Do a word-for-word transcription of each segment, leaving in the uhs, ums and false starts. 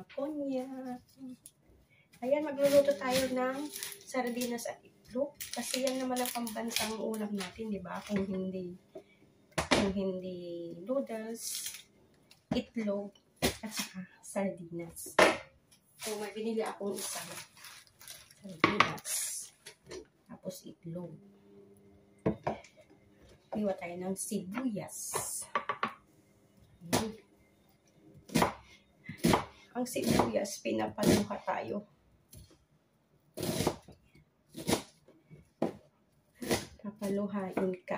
konyak. Ayan, magluluto tayo ng sardinas at itlog. Kasi yan naman ang pambansang ulam natin, di ba? Kung hindi, kung hindi noodles, itlog, at saka sardinas. So, may binili akong isang sardinas. Tapos itlog. Iwa tayo ng sibuyas. Ayan. Ang sibuyas, pinapaluha tayo. Papaluhain ka.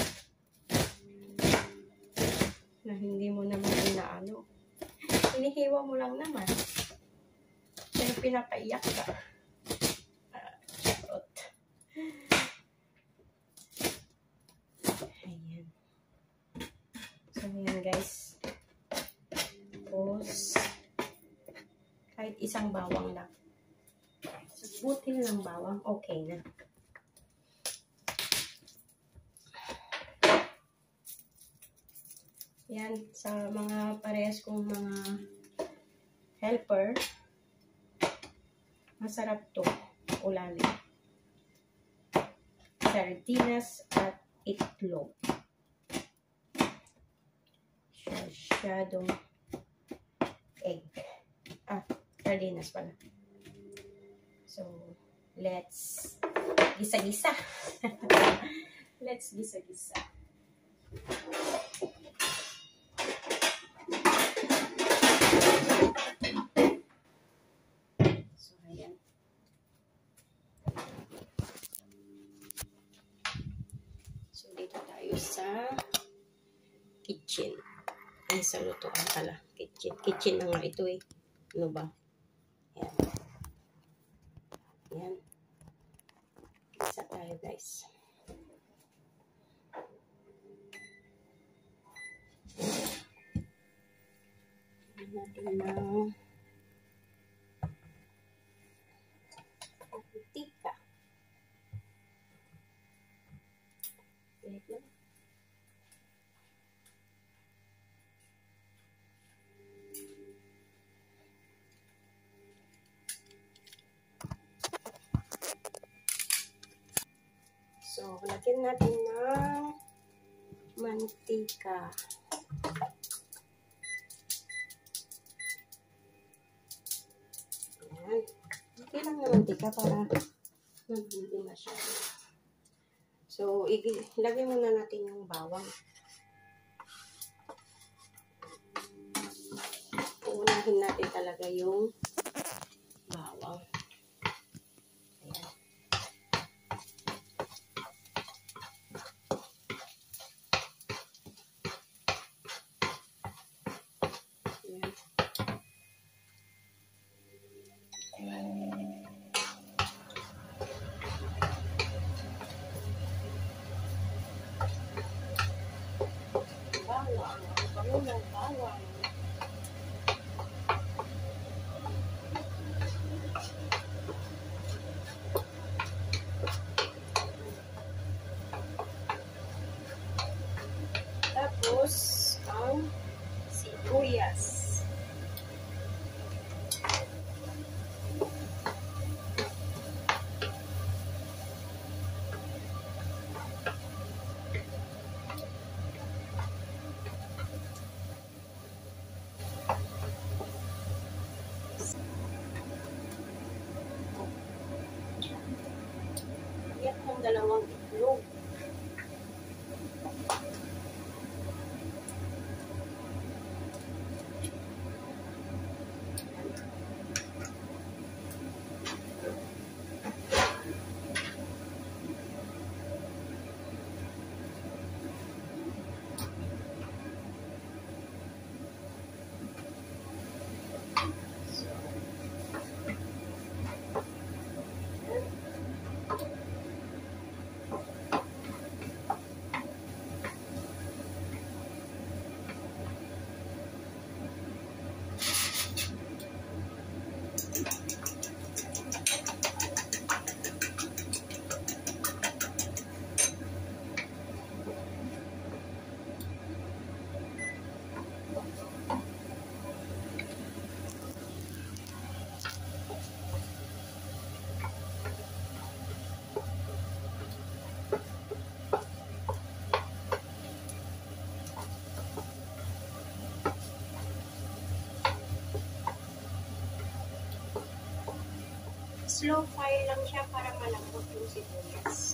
Na hindi mo naman inaano. Hinihiwa mo lang naman. Pero pinapaiyak ka. Uh, charot. Ayan. So, ayan guys. Tapos, kahit isang bawang lang. Butil ng bawang, okay na. Yan, sa mga parehas kong mga helper, masarap to, ulamin. Sardinas at itlog. Shadow egg. Ah, sardinas pala. So, let's gisa-gisa. Let's gisa-gisa. Sa kitchen. Ay, sa lutuan pala. Kitchen. Kitchen na nga ito eh. Ano ba? Ayan. Ayan. Isa tayo guys. Ayan natin na mantika. Wait lang. So, lagyan natin ng mantika. Ayan. Okay lang na mantika para hindi masyado. So, ilagay muna natin yung bawang. Uunahin natin talaga yung bawang. Bawang, bawang, bawang. Slow fire lang siya para malambot yung sibuyas.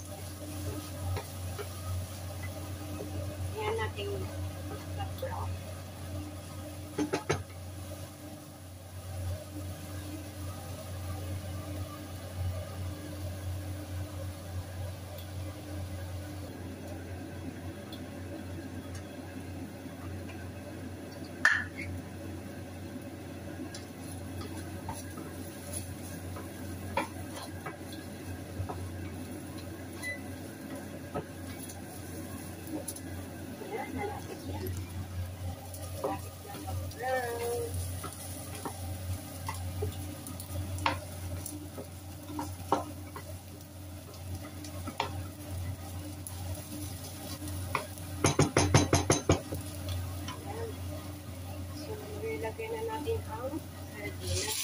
Ayan natin mag-brown. Nalapit yan. Nalapit na mag-brown. Ayan. So, nilagay na natin ang sardinas.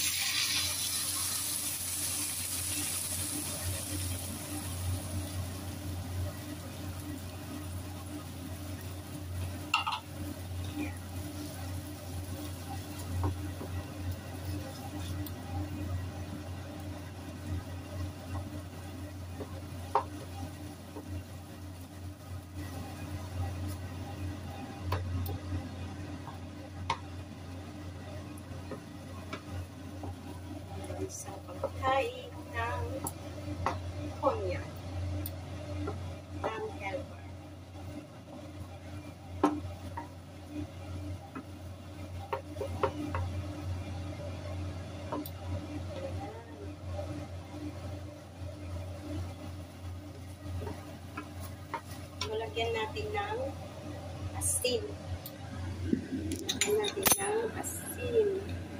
Sa pagkain ng cognac ng helper. Malagyan natin ng asin. Lagyan natin ng asin.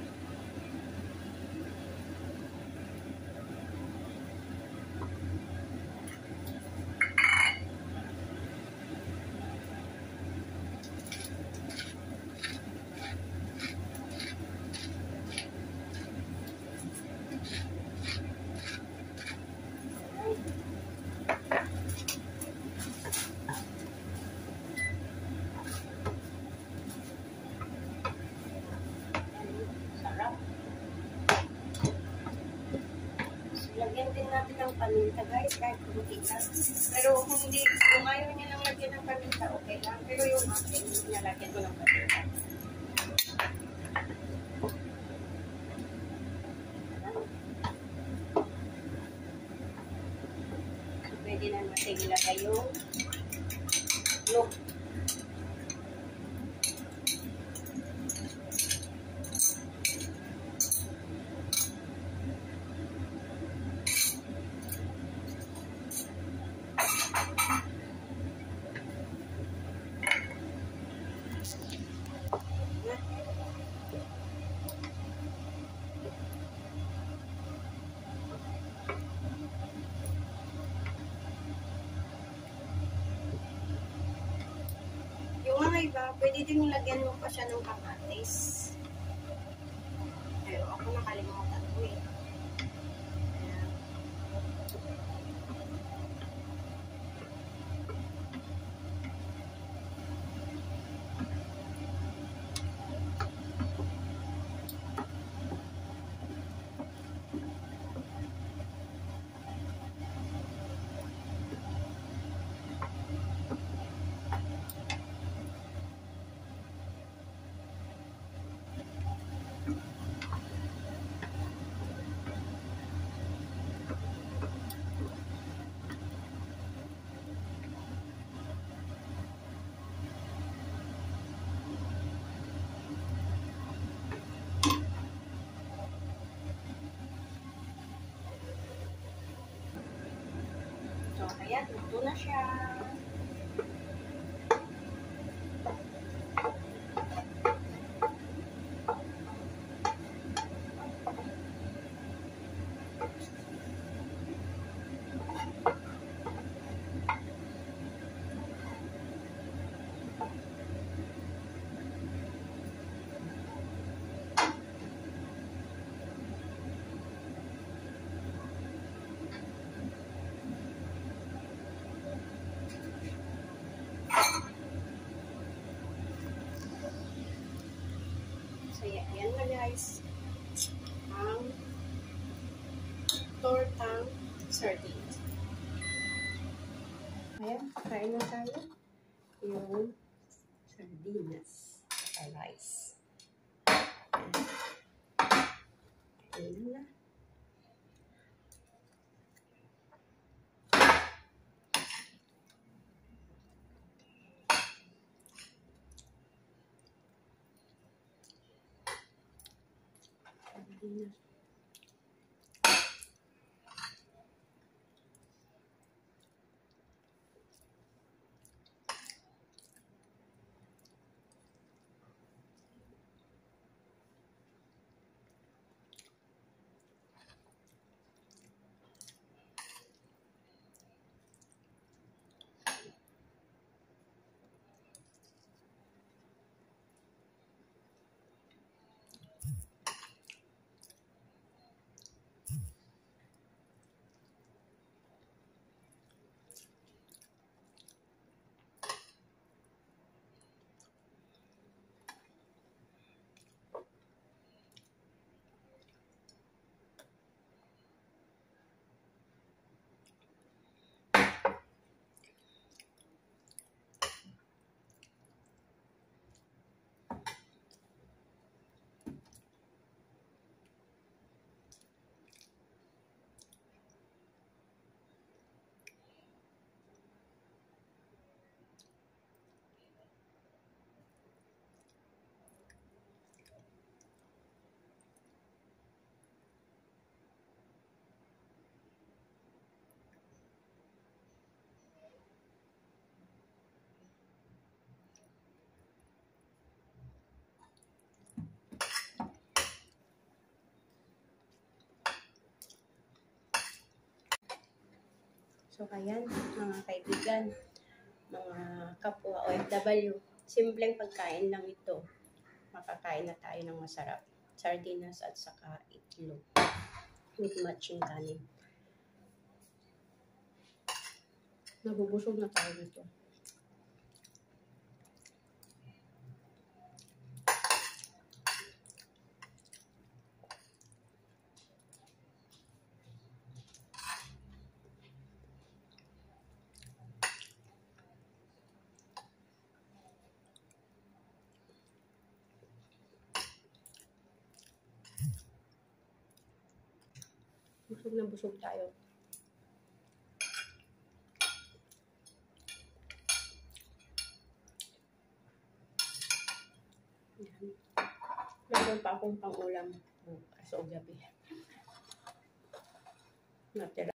Lagyan din natin ng paminta, guys, kahit kumikita. Pero kung hindi, kung ayaw niya lang lagyan ng paminta, okay lang. Pero yung akin, hindi niya lagyan ko ng paminta. Pwede na natin ilagay yung look. Iba, pwede din lagyan mo pa siya ng kamatis. Pero ako nakalimutan ko eh. So, ayan, luto na siya. So, yan na guys. Ang tortang sardines. Ayan, kain na tayo. Yung sardinas sa rice. Ayan na. Sardinas. So, ayan, mga kaibigan, mga kapwa O F W, simpleng pagkain lang ito. Makakain na tayo ng masarap. Sardinas at saka itlog with matching kanin. Nabubusog na tayo nito. Busog na busog tayo. Meron pa akong pang-ulam bukas o gabi. Natira.